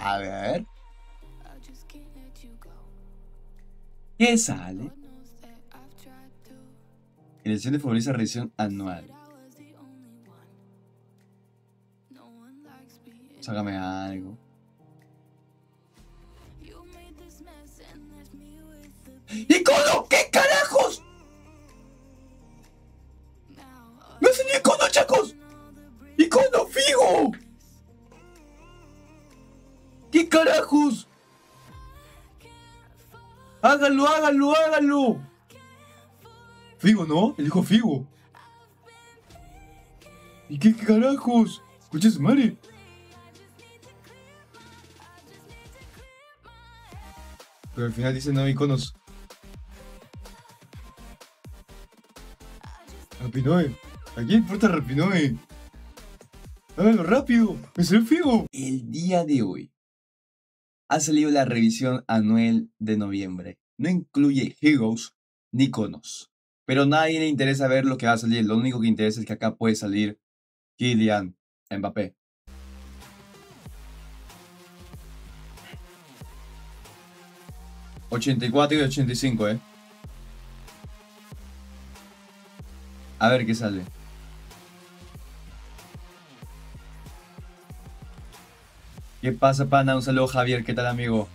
A ver. ¿Qué sale? Elección de futbolista revisión anual. Sácame algo. ¡Icono! ¿Qué carajos? ¡No es el icono, chacos! ¡Icono Figo! ¿Qué carajos? ¡Háganlo, háganlo, háganlo! Figo, ¿no? Elijo Figo. ¿Y qué carajos? Escucha su madre. Pero al final dice no iconos. Rapinoe. ¿A quién importa Rapinoe? Háganlo rápido. Me salió Figo. El día de hoy ha salido la revisión anual de noviembre. No incluye Heroes ni iconos. Pero a nadie le interesa ver lo que va a salir. Lo único que interesa es que acá puede salir Kylian Mbappé. $84 y $85, A ver qué sale. ¿Qué pasa, pana? Un saludo, Javier. ¿Qué tal, amigo?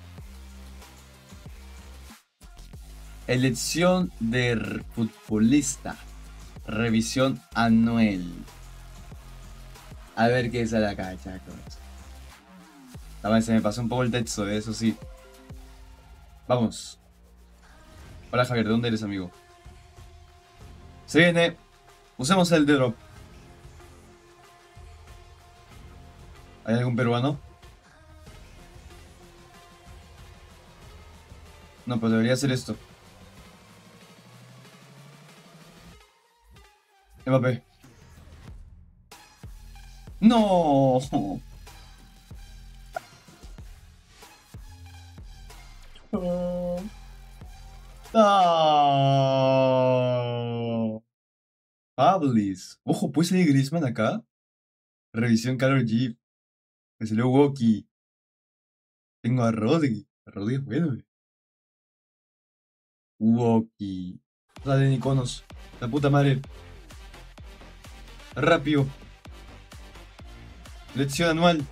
Elección de futbolista. Revisión anual. A ver qué sale acá, chacos. También se me pasó un poco el texto, eso sí. Vamos. Hola, Javier. ¿De dónde eres, amigo? Se viene. Usemos el drop. ¿Hay algún peruano? No, pero debería ser esto. Mbappé. ¡No! ¡Ah! Pablis. Ojo, ¿puede salir Griezmann acá? Revisión Karol G. Me salió Woki. Tengo a Rodri. Rodri es bueno, Woki. Salen iconos. La puta madre. Rápido. Lección anual.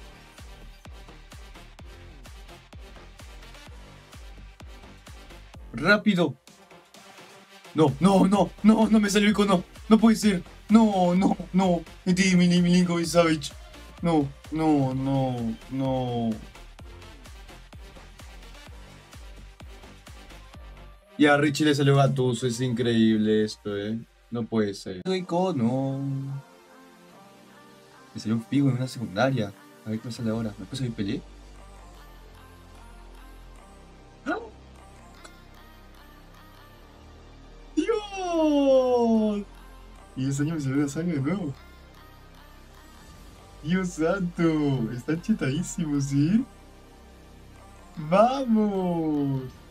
Rápido. No, no, no, no, no me salió icono. No puede ser. No, no, no. Milinkovic Savic. No, no, no, no. Y a Richie le salió Gattuso. Es increíble esto, No puede ser. Icono. Me salió un Figo en una secundaria. A ver qué me sale ahora. ¿Me puede salir Pelé? ¡Dios! Y ese año me salió la sangre de nuevo. ¡Dios santo! Está chetadísimo, ¿sí? ¡Vamos!